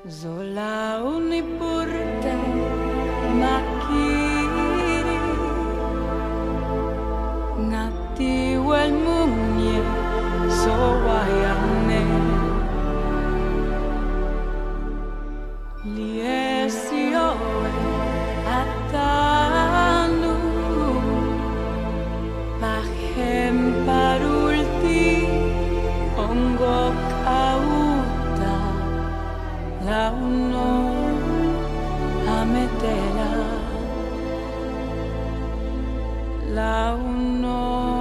Zola unipurte makiri Nati wal munye so wayane Liesioe atanu Pahem parulti ongo kauta Launo ametela Launo